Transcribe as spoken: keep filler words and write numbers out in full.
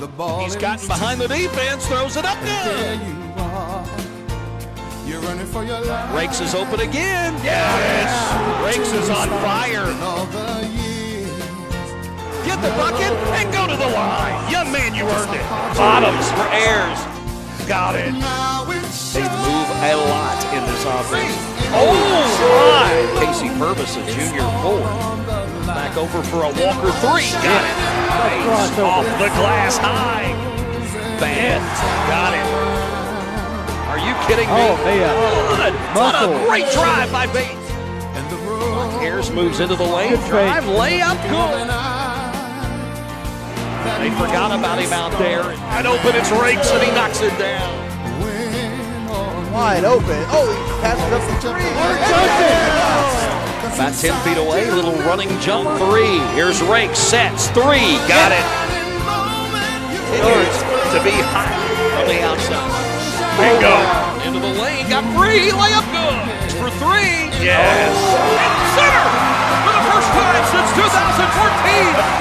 the ball. He's gotten behind the defense, throws it up There good. you are. You're running for your life. Rakes is open again. Yes! Rakes is on fire. All the years. Get the bucket and go to the line. Young man, you earned it. Bottoms for Ayers. Got it. Now it's They move a lot in this offense. Oh, my! Casey Purvis, a junior forward. Back over for a Walker three. Got it. Nice. Off the glass high. Band. Got it. Are you kidding me? Oh, man. What a, what a great drive by Bates. and the road. Ayers moves into the lane. Good Drive, fake. layup, good. They forgot about him out there. And open, it's Rakes, and he knocks it down. Wide open. Oh, he passes up the three. About ten feet away, little running jump three. Here's Rakes, sets, three, got it. Continues to be hot from the outside. Bingo. Into the lane, got free, layup good. For three, yes. And center for the first time since two thousand fourteen.